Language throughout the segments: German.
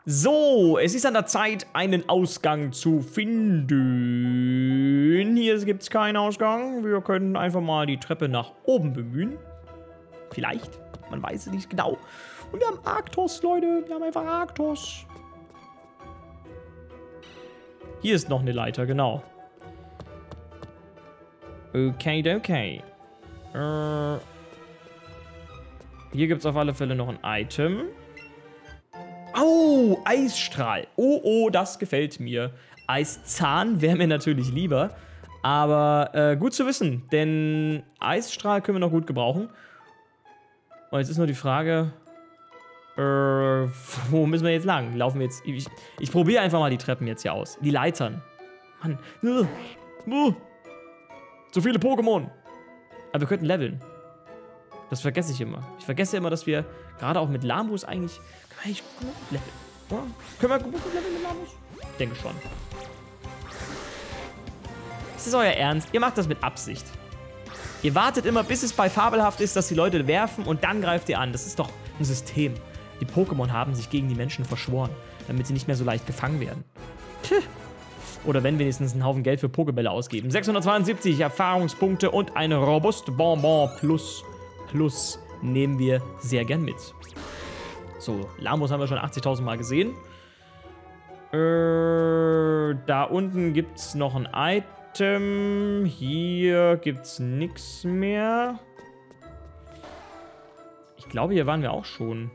So, es ist an der Zeit, einen Ausgang zu finden. Hier gibt es keinen Ausgang. Wir können einfach mal die Treppe nach oben bemühen. Vielleicht. Man weiß es nicht genau. Und wir haben Arktos, Leute. Wir haben einfach Arktos. Hier ist noch eine Leiter, genau. Okay. Hier gibt es auf alle Fälle noch ein Item. Oh, Eisstrahl. Oh, das gefällt mir. Eiszahn wäre mir natürlich lieber. Aber gut zu wissen, denn Eisstrahl können wir noch gut gebrauchen. Und jetzt ist nur die Frage, wo müssen wir jetzt lang? Laufen wir jetzt... Ich probiere einfach mal die Treppen jetzt hier aus. Die Leitern. Mann. So viele Pokémon. Aber wir könnten leveln. Das vergesse ich immer. Ich vergesse immer, dass wir gerade auch mit Lamus eigentlich... Können wir eigentlich gut leveln? Oder? Können wir gut leveln mit Lamus? Ich denke schon. Ist das euer Ernst? Ihr macht das mit Absicht. Ihr wartet immer, bis es bei fabelhaft ist, dass die Leute werfen und dann greift ihr an. Das ist doch ein System. Die Pokémon haben sich gegen die Menschen verschworen, damit sie nicht mehr so leicht gefangen werden. Oder wenn wenigstens einen Haufen Geld für Pokébälle ausgeben. 672 Erfahrungspunkte und eine robuste Bonbon plus nehmen wir sehr gern mit. So, Lamos haben wir schon 80.000 Mal gesehen. Da unten gibt es noch ein Item. Hier gibt es nichts mehr. Ich glaube, hier waren wir auch schon.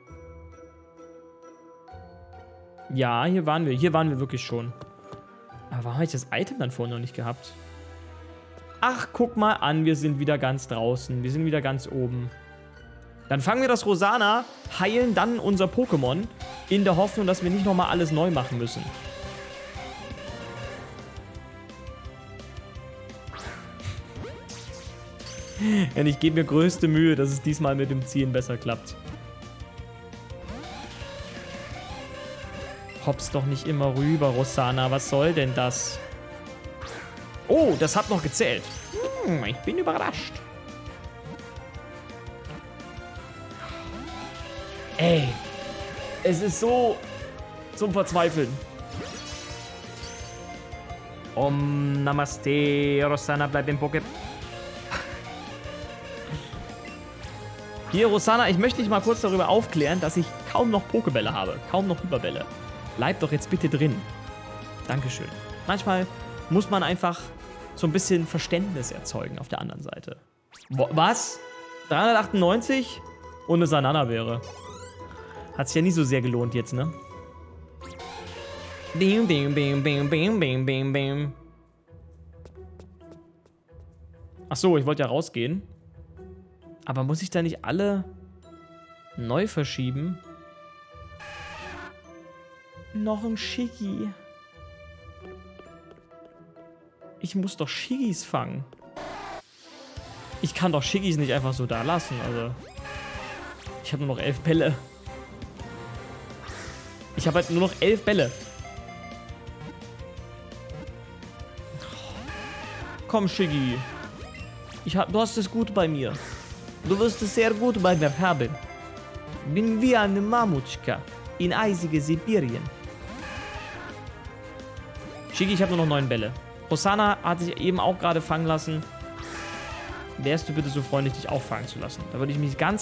Ja, hier waren wir. Hier waren wir wirklich schon. Aber warum habe ich das Item dann vorhin noch nicht gehabt? Ach, guck mal an, wir sind wieder ganz draußen. Wir sind wieder ganz oben. Dann fangen wir das Rosana, heilen dann unser Pokémon, in der Hoffnung, dass wir nicht nochmal alles neu machen müssen. Und ich gebe mir größte Mühe, dass es diesmal mit dem Ziehen besser klappt. Hopp's doch nicht immer rüber, Rosana. Was soll denn das? Oh, das hat noch gezählt. Ich bin überrascht. Ey, es ist so zum Verzweifeln. Om Namaste, Rosana, bleib im Poké. Hier, Rosana, ich möchte dich mal kurz darüber aufklären, dass ich kaum noch Pokébälle habe. Kaum noch Hyperbälle. Bleib doch jetzt bitte drin. Dankeschön. Manchmal muss man einfach so ein bisschen Verständnis erzeugen auf der anderen Seite. Was? 398? Und eine Sanana-Beere. Hat sich ja nie so sehr gelohnt jetzt, ne? Bing, bing, bing, bing, bing, bing, bing, bing. Ach so, ich wollte ja rausgehen. Aber muss ich da nicht alle neu verschieben? Noch ein Shiggy. Ich muss doch Shiggys fangen. Ich kann doch Shiggys nicht einfach so da lassen, also. Ich habe nur noch 11 Bälle. Ich habe halt nur noch 11 Bälle. Komm, Shiggy. Du hast es gut bei mir. Du wirst es sehr gut bei mir haben. Bin wie eine Mammutschka in eisige Sibirien. Shiggy, ich habe nur noch 9 Bälle. Rosana hat sich eben auch gerade fangen lassen. Wärst du bitte so freundlich, dich auch fangen zu lassen? Da würde ich mich ganz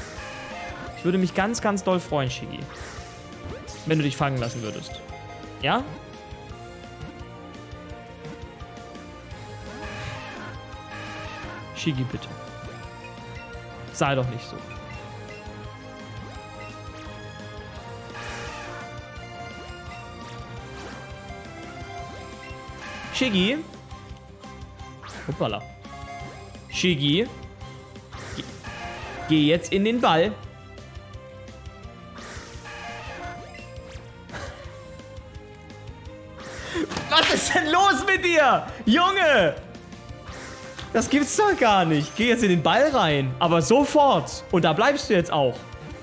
doll freuen, Shiggy. Wenn du dich fangen lassen würdest. Ja? Shiggy, bitte. Sei doch nicht so. Shiggy. Hoppala. Shiggy. Geh jetzt in den Ball. Was ist denn los mit dir? Junge! Das gibt's doch gar nicht. Geh jetzt in den Ball rein. Aber sofort. Und da bleibst du jetzt auch.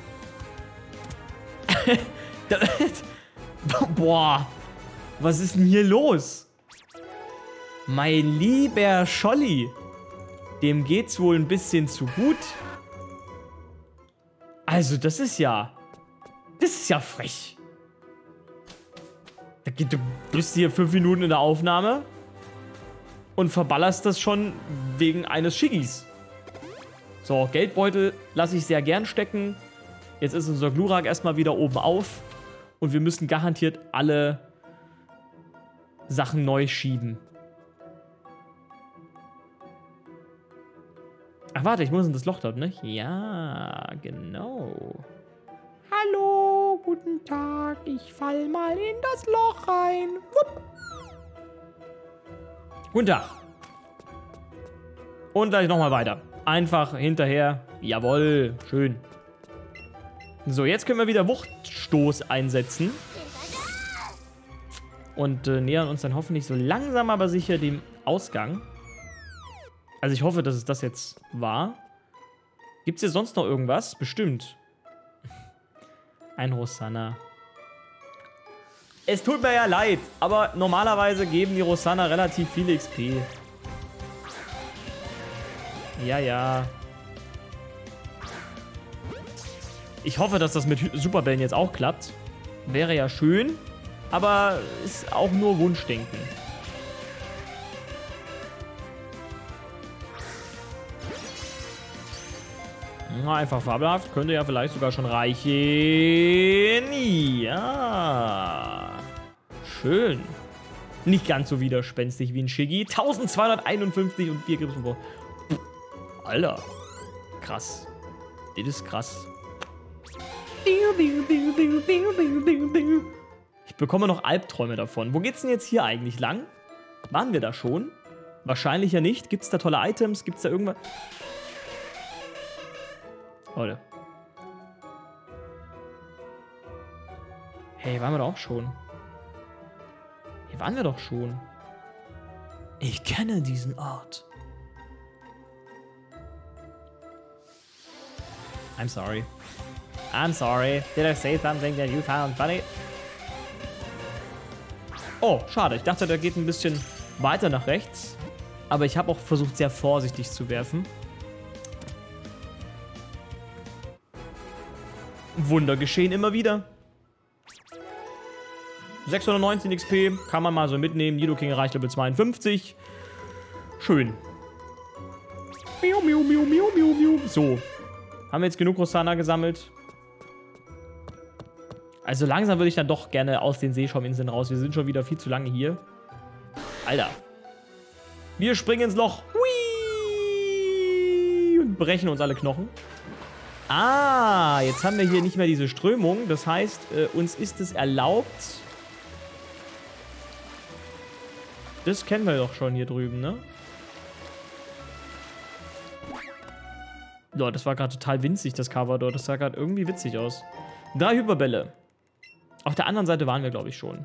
Boah. Was ist denn hier los? Mein lieber Scholli. Dem geht's wohl ein bisschen zu gut. Also, das ist ja frech. Du bist hier 5 Minuten in der Aufnahme und verballerst das schon wegen eines Schiggis. So, Geldbeutel lasse ich sehr gern stecken. Jetzt ist unser Glurak erstmal wieder oben auf. Und wir müssen garantiert alle Sachen neu schieben. Ach, warte, ich muss in das Loch dort, ne? Ja, genau. Hallo, guten Tag. Ich fall mal in das Loch rein. Wupp. Guten Tag. Und gleich nochmal weiter. Einfach hinterher. Jawohl, schön. So, jetzt können wir wieder Wuchtstoß einsetzen. Und nähern uns dann hoffentlich so langsam aber sicher dem Ausgang. Also ich hoffe, dass es das jetzt war. Gibt es hier sonst noch irgendwas? Bestimmt. Ein Rosanna. Es tut mir ja leid, aber normalerweise geben die Rosanna relativ viel XP. Ja, ja. Ich hoffe, dass das mit Superbällen jetzt auch klappt. Wäre ja schön, aber ist auch nur Wunschdenken. Na, einfach fabelhaft. Könnte ja vielleicht sogar schon reichen. Ja. Schön. Nicht ganz so widerspenstig wie ein Shiggy. 1251 und 4 Grips. Alter. Krass. Das ist krass. Ich bekomme noch Albträume davon. Wo geht's denn jetzt hier eigentlich lang? Waren wir da schon? Wahrscheinlich ja nicht. Gibt's da tolle Items? Gibt's da irgendwas? Leute. Hey, waren wir da auch schon? Hier waren wir doch schon. Ich kenne diesen Ort. I'm sorry. I'm sorry. Did I say something that you found funny? Oh, schade. Ich dachte, der geht ein bisschen weiter nach rechts. Aber ich habe auch versucht, sehr vorsichtig zu werfen. Wunder geschehen immer wieder. 619 XP. Kann man mal so mitnehmen. Nidoking erreicht Level 52. Schön. So. Haben wir jetzt genug Rosanna gesammelt? Also langsam würde ich dann doch gerne aus den Seeschauminseln raus. Wir sind schon wieder viel zu lange hier. Alter. Wir springen ins Loch. Hui! Und brechen uns alle Knochen. Ah, jetzt haben wir hier nicht mehr diese Strömung. Das heißt, uns ist es erlaubt. Das kennen wir doch schon hier drüben, ne? Leute, das war gerade total winzig, das Cover dort. Das sah gerade irgendwie witzig aus. 3 Hyperbälle. Auf der anderen Seite waren wir, glaube ich, schon.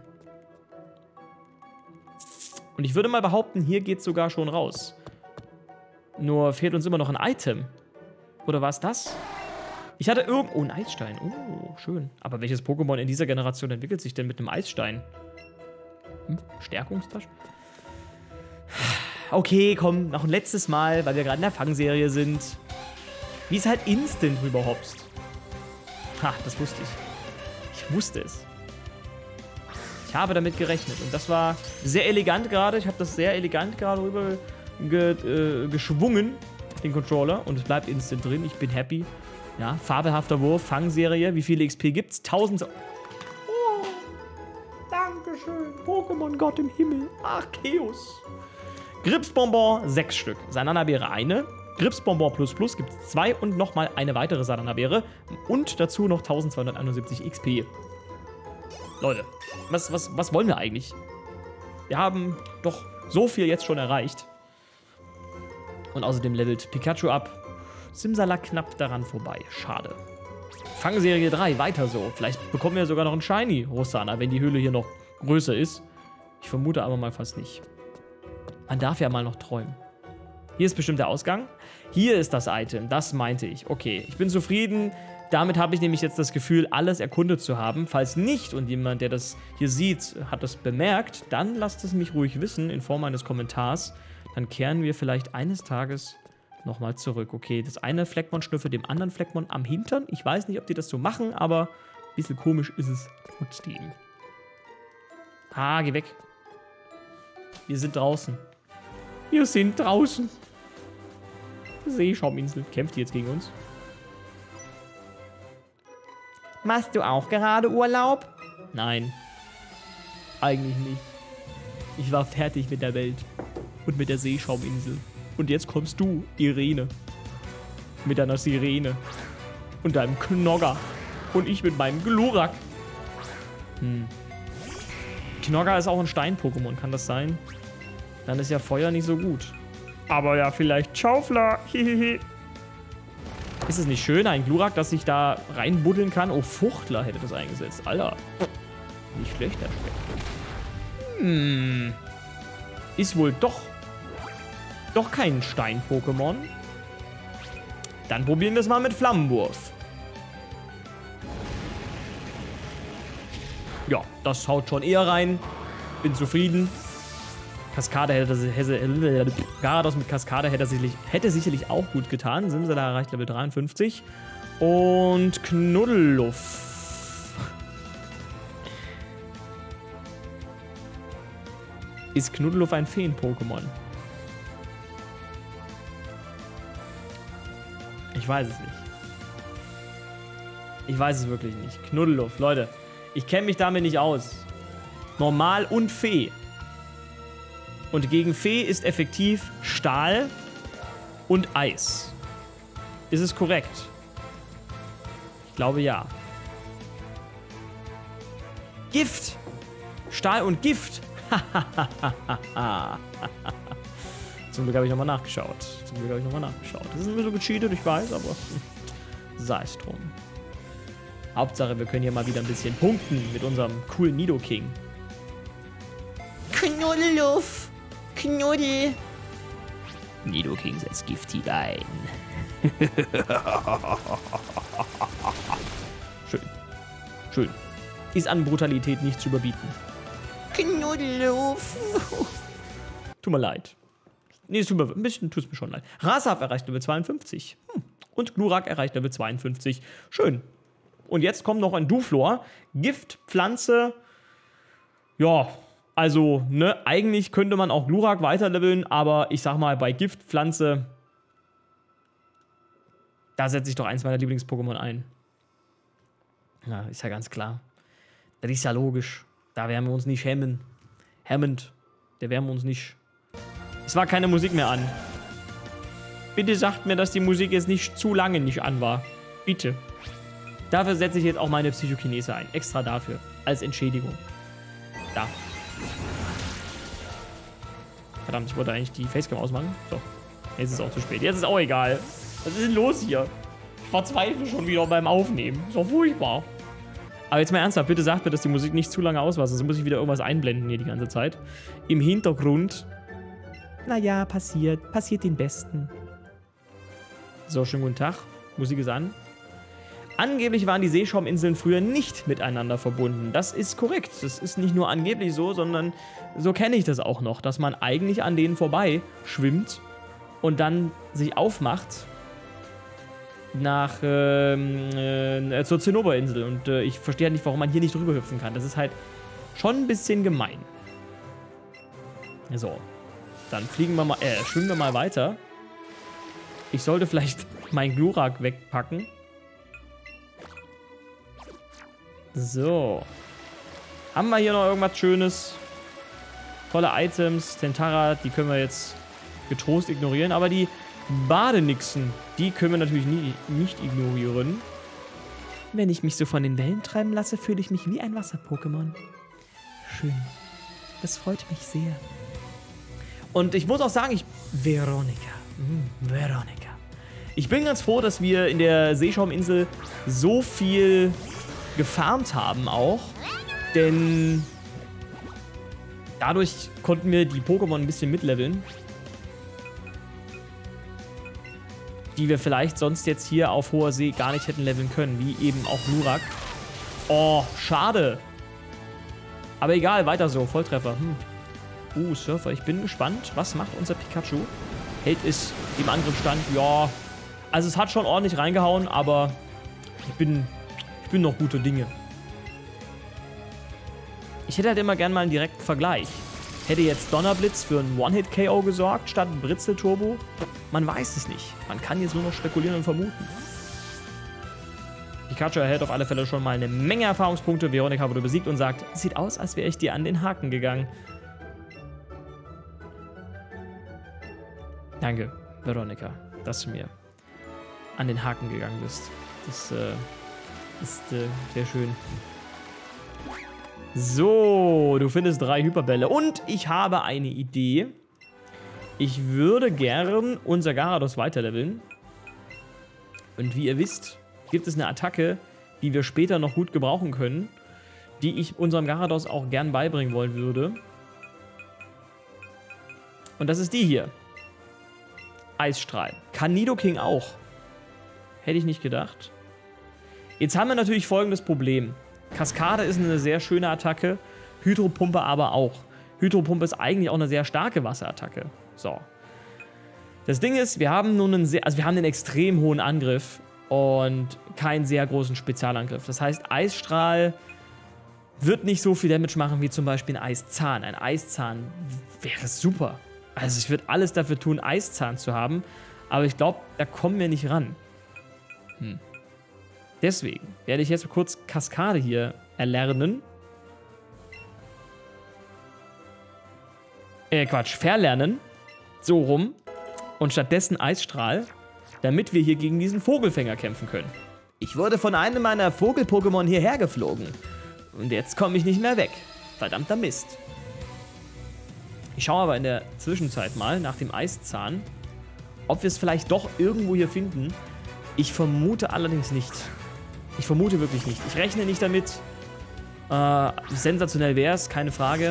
Und ich würde mal behaupten, hier geht es sogar schon raus. Nur fehlt uns immer noch ein Item. Oder war es das? Ich hatte irgendwo... Oh, ein Eisstein. Oh, schön. Aber welches Pokémon in dieser Generation entwickelt sich denn mit einem Eisstein? Stärkungstasche? Okay, komm, noch ein letztes Mal, weil wir gerade in der Fangserie sind. Wie es halt instant rüberhopst. Ha, das wusste ich. Ich wusste es. Ich habe damit gerechnet. Und das war sehr elegant gerade. Ich habe das sehr elegant gerade rüber geschwungen, den Controller. Und es bleibt instant drin. Ich bin happy. Ja, fabelhafter Wurf, Fangserie. Wie viele XP gibt's? 1000. Oh, Dankeschön. Pokémon-Gott im Himmel. Arceus. Gripsbonbon 6 Stück. Sananabeere 1. Gripsbonbon Plus Plus gibt es 2 und nochmal eine weitere Sananabeere. Und dazu noch 1271 XP. Leute, was wollen wir eigentlich? Wir haben doch so viel jetzt schon erreicht. Und außerdem levelt Pikachu ab. Simsala knapp daran vorbei. Schade. Fangserie 3, weiter so. Vielleicht bekommen wir sogar noch einen Shiny Rosanna, wenn die Höhle hier noch größer ist. Ich vermute aber mal fast nicht. Man darf ja mal noch träumen. Hier ist bestimmt der Ausgang. Hier ist das Item, das meinte ich. Okay, ich bin zufrieden. Damit habe ich nämlich jetzt das Gefühl, alles erkundet zu haben. Falls nicht und jemand, der das hier sieht, hat das bemerkt, dann lasst es mich ruhig wissen in Form eines Kommentars. Dann kehren wir vielleicht eines Tages nochmal zurück. Okay, das eine Fleckmon schnüffelt dem anderen Fleckmon am Hintern. Ich weiß nicht, ob die das so machen, aber ein bisschen komisch ist es trotzdem. Ah, geh weg. Wir sind draußen. Wir sind draußen. Seeschauminsel. Kämpft die jetzt gegen uns? Machst du auch gerade Urlaub? Nein. Eigentlich nicht. Ich war fertig mit der Welt. Und mit der Seeschauminsel. Und jetzt kommst du, Irene. Mit deiner Sirene. Und deinem Knogger. Und ich mit meinem Glurak. Knogger ist auch ein Stein-Pokémon, kann das sein? Dann ist ja Feuer nicht so gut. Aber ja, vielleicht Schaufler. Hihihi. Ist es nicht schön, ein Glurak, das sich da reinbuddeln kann? Oh, Fuchtler hätte das eingesetzt. Alter. Nicht schlecht, der Speck. Ist wohl doch kein Stein-Pokémon. Dann probieren wir es mal mit Flammenwurf. Ja, das haut schon eher rein. Bin zufrieden. Kaskade Garados mit Kaskade hätte sicherlich auch gut getan. Simsala erreicht Level 53. Und Knuddelluff. Ist Knuddelluff ein Feen-Pokémon? Ich weiß es nicht. Ich weiß es wirklich nicht. Knuddelluff, Leute. Ich kenne mich damit nicht aus. Normal und Fee. Und gegen Fee ist effektiv Stahl und Eis. Ist es korrekt? Ich glaube ja. Gift! Stahl und Gift! Zum Glück habe ich nochmal nachgeschaut. Das ist ein bisschen gecheatet, ich weiß, aber sei es drum. Hauptsache, wir können hier mal wieder ein bisschen punkten mit unserem coolen Nidoking. Knuddelluff! Knuddel! Nidoking setzt Giftig ein. Schön. Schön. Ist an Brutalität nicht zu überbieten. Knuddelluff! Tut mir leid. Nee, es tut mir mir schon leid. Rasaf erreicht Level 52. Und Glurak erreicht Level 52. Schön. Und jetzt kommt noch ein Duflor. Giftpflanze. Ja, also, ne, eigentlich könnte man auch Glurak weiterleveln, aber ich sag mal, bei Giftpflanze, da setze ich doch eins meiner Lieblings-Pokémon ein. Ja, ist ja ganz klar. Das ist ja logisch. Da werden wir uns nicht hemmen. Hemmend. Da werden wir uns nicht. Es war keine Musik mehr an. Bitte sagt mir, dass die Musik jetzt nicht zu lange nicht an war. Bitte. Dafür setze ich jetzt auch meine Psychokinese ein. Extra dafür. Als Entschädigung. Da. Verdammt, ich wollte eigentlich die Facecam ausmachen. So. Jetzt ist es auch zu spät. Jetzt ist es auch egal. Was ist denn los hier? Ich verzweifle schon wieder beim Aufnehmen. Ist doch furchtbar. Aber jetzt mal ernsthaft, bitte sagt mir, dass die Musik nicht zu lange aus war. Sonst muss ich wieder irgendwas einblenden hier die ganze Zeit. Im Hintergrund. Naja, passiert den Besten. So, schönen guten Tag. Musik ist an. Angeblich waren die Seeschauminseln früher nicht miteinander verbunden. Das ist korrekt. Das ist nicht nur angeblich so, sondern so kenne ich das auch noch, dass man eigentlich an denen vorbei schwimmt und dann sich aufmacht nach zur Zinnoberinsel. Und ich verstehe halt nicht, warum man hier nicht drüber hüpfen kann. Das ist halt schon ein bisschen gemein. So, dann schwimmen wir mal weiter. Ich sollte vielleicht meinen Glurak wegpacken. So. Haben wir hier noch irgendwas Schönes? Tolle Items. Tentara, die können wir jetzt getrost ignorieren. Aber die Badenixen, die können wir natürlich nicht ignorieren. Wenn ich mich so von den Wellen treiben lasse, fühle ich mich wie ein Wasser-Pokémon. Schön. Das freut mich sehr. Und ich muss auch sagen, Veronika. Veronika. Ich bin ganz froh, dass wir in der Seeschauminsel so viel gefarmt haben auch, denn dadurch konnten wir die Pokémon ein bisschen mitleveln, die wir vielleicht sonst jetzt hier auf hoher See gar nicht hätten leveln können, wie eben auch Glurak. Oh, schade. Aber egal, weiter so, Volltreffer. Surfer, ich bin gespannt, was macht unser Pikachu? Hält es im Angriff stand? Ja, also es hat schon ordentlich reingehauen, aber ich bin noch guter Dinge. Ich hätte halt immer gern mal einen direkten Vergleich. Hätte jetzt Donnerblitz für einen One-Hit-KO gesorgt, statt Britzel-Turbo? Man weiß es nicht. Man kann jetzt nur noch spekulieren und vermuten. Pikachu erhält auf alle Fälle schon mal eine Menge Erfahrungspunkte. Veronika wurde besiegt und sagt, sieht aus, als wäre ich dir an den Haken gegangen. Danke, Veronika, dass du mir an den Haken gegangen bist. Das ist sehr schön. So, du findest 3 Hyperbälle. Und ich habe eine Idee. Ich würde gern unser Gyarados weiterleveln. Und wie ihr wisst, gibt es eine Attacke, die wir später noch gut gebrauchen können, die ich unserem Gyarados auch gern beibringen wollen würde. Und das ist die hier. Eisstrahl. Kann Nidoking auch. Hätte ich nicht gedacht. Jetzt haben wir natürlich folgendes Problem. Kaskade ist eine sehr schöne Attacke, Hydropumpe aber auch. Hydropumpe ist eigentlich auch eine sehr starke Wasserattacke. So. Das Ding ist, wir haben nun wir haben einen extrem hohen Angriff und keinen sehr großen Spezialangriff. Das heißt, Eisstrahl wird nicht so viel Damage machen wie zum Beispiel ein Eiszahn. Ein Eiszahn wäre super. Also ich würde alles dafür tun, Eiszahn zu haben, aber ich glaube, da kommen wir nicht ran. Deswegen werde ich jetzt kurz Kaskade hier erlernen. Verlernen. So rum. Und stattdessen Eisstrahl, damit wir hier gegen diesen Vogelfänger kämpfen können. Ich wurde von einem meiner Vogel-Pokémon hierher geflogen. Und jetzt komme ich nicht mehr weg. Verdammter Mist. Ich schaue aber in der Zwischenzeit mal nach dem Eiszahn, ob wir es vielleicht doch irgendwo hier finden. Ich vermute allerdings nicht. Ich vermute wirklich nicht. Ich rechne nicht damit. Sensationell wäre es, keine Frage.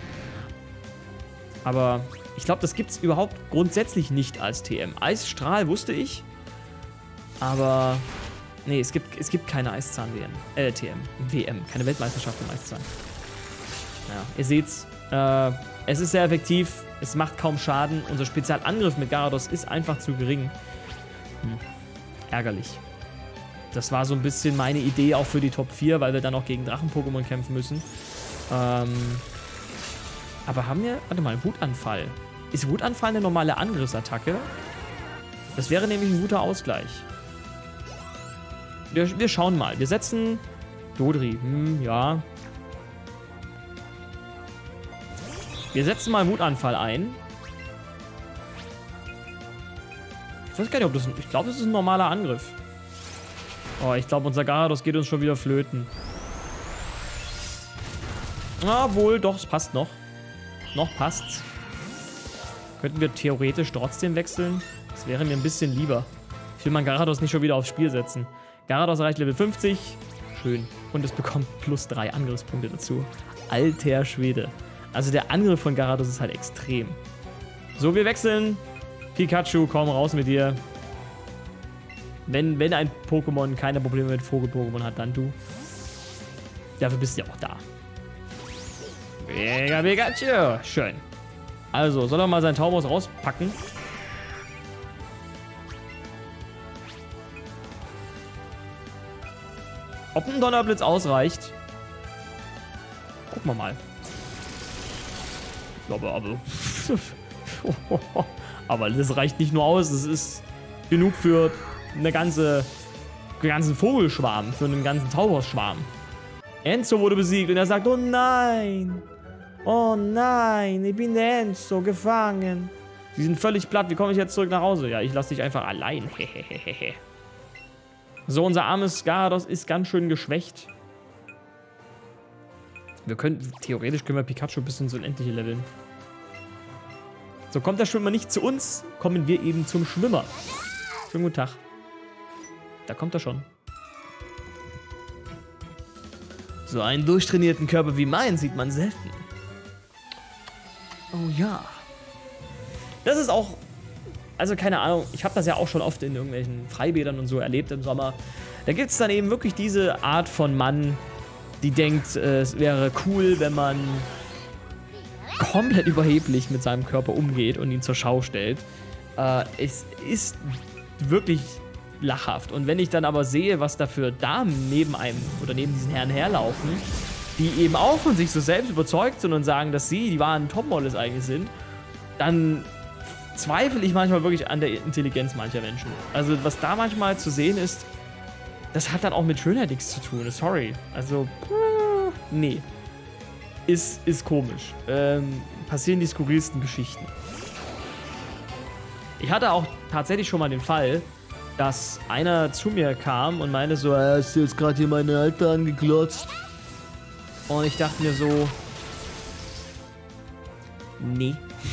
Aber ich glaube, das gibt es überhaupt grundsätzlich nicht als TM. Eisstrahl wusste ich. Aber nee, es gibt keine Eiszahn-WM. TM. WM. Keine Weltmeisterschaft im Eiszahn. Ja, ihr seht's. Es ist sehr effektiv. Es macht kaum Schaden. Unser Spezialangriff mit Gyarados ist einfach zu gering. Ärgerlich. Das war so ein bisschen meine Idee auch für die Top 4, weil wir dann auch gegen Drachen-Pokémon kämpfen müssen. Aber haben wir... Warte mal, Wutanfall. Ist Wutanfall eine normale Angriffsattacke? Das wäre nämlich ein guter Ausgleich. Wir schauen mal. Wir setzen... Dodri. Ja. Wir setzen mal Wutanfall ein. Ich weiß gar nicht, ob das... Ich glaube, das ist ein normaler Angriff. Oh, ich glaube, unser Gyarados geht uns schon wieder flöten. Ah, wohl, doch, es passt noch. Noch passt's. Könnten wir theoretisch trotzdem wechseln? Das wäre mir ein bisschen lieber. Ich will mein Gyarados nicht schon wieder aufs Spiel setzen. Gyarados erreicht Level 50. Schön. Und es bekommt plus 3 Angriffspunkte dazu. Alter Schwede. Also der Angriff von Gyarados ist halt extrem. So, wir wechseln. Pikachu, komm raus mit dir. Wenn ein Pokémon keine Probleme mit Vogel-Pokémon hat, dann du. Dafür bist du ja auch da. Mega Pikachu. Schön. Also, soll er mal seinen Taubos rauspacken? Ob ein Donnerblitz ausreicht? Gucken wir mal. Aber das reicht nicht nur aus. Das ist genug für einen ganzen Vogelschwarm, für einen ganzen Taubos-Schwarm. Enzo wurde besiegt und er sagt, oh nein, ich bin der Enzo, gefangen. Sie sind völlig platt, wie komme ich jetzt zurück nach Hause? Ja, ich lasse dich einfach allein. So, unser armes Gyarados ist ganz schön geschwächt. Theoretisch können wir Pikachu bis ins Unendliche leveln. So, kommt der Schwimmer nicht zu uns, kommen wir eben zum Schwimmer. Schönen guten Tag. Da kommt er schon. So einen durchtrainierten Körper wie meinen sieht man selten. Oh ja. Das ist auch... Also keine Ahnung, ich habe das ja auch schon oft in irgendwelchen Freibädern und so erlebt im Sommer. Da gibt es dann eben wirklich diese Art von Mann, die denkt, es wäre cool, wenn man komplett überheblich mit seinem Körper umgeht und ihn zur Schau stellt. Es ist wirklich lachhaft. Und wenn ich dann aber sehe, was da für Damen neben einem oder neben diesen Herren herlaufen, die eben auch von sich so selbst überzeugt sind und sagen, dass sie die wahren Topmodels eigentlich sind, dann zweifle ich manchmal wirklich an der Intelligenz mancher Menschen. Also was da manchmal zu sehen ist, das hat dann auch mit Schönheit nichts zu tun. Sorry. Also, nee. Ist komisch. Passieren die skurrilsten Geschichten. Ich hatte auch tatsächlich schon mal den Fall, dass einer zu mir kam und meinte so, hast du jetzt gerade hier meine Alte angeglotzt? Und ich dachte mir so, nee.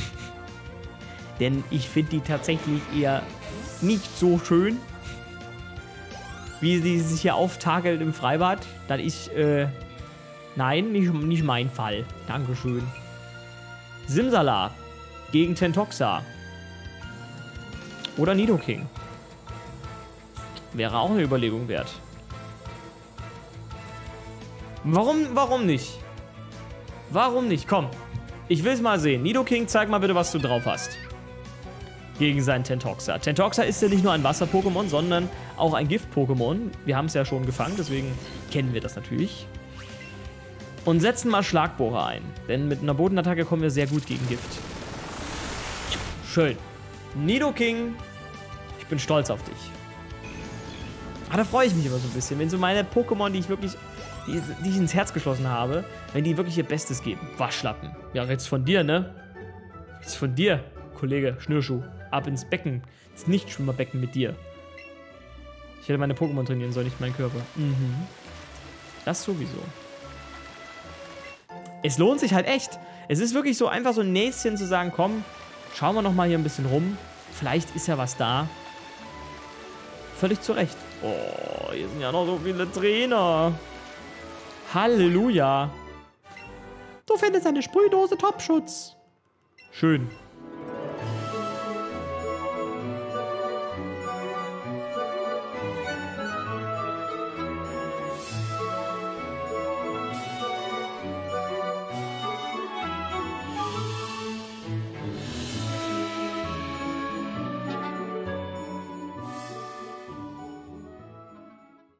Denn ich finde die tatsächlich eher nicht so schön, wie sie sich hier auftakelt im Freibad. Dann ist, nein, nicht mein Fall. Dankeschön. Simsala gegen Tentoxa. Oder Nidoking. Wäre auch eine Überlegung wert. Warum nicht? Warum nicht? Komm, ich will es mal sehen. Nidoking, zeig mal bitte, was du drauf hast. Gegen seinen Tentoxa. Tentoxa ist ja nicht nur ein Wasser-Pokémon, sondern auch ein Gift-Pokémon. Wir haben es ja schon gefangen, deswegen kennen wir das natürlich. Und setzen mal Schlagbohrer ein. Denn mit einer Bodenattacke kommen wir sehr gut gegen Gift. Schön. Nidoking, ich bin stolz auf dich. Ah, da freue ich mich immer so ein bisschen, wenn so meine Pokémon, die ich ins Herz geschlossen habe, wenn die wirklich ihr Bestes geben. Waschlappen. Ja, jetzt von dir, ne? Jetzt von dir, Kollege Schnürschuh. Ab ins Becken. Ins Nichtschwimmerbecken mit dir. Ich hätte meine Pokémon trainieren sollen, nicht meinen Körper. Mhm. Das sowieso. Es lohnt sich halt echt. Es ist wirklich so einfach so ein Näschen zu sagen, komm, schauen wir noch mal hier ein bisschen rum. Vielleicht ist ja was da. Völlig zu Recht. Oh, hier sind ja noch so viele Trainer. Halleluja. Du findest eine Sprühdose Topschutz. Schön.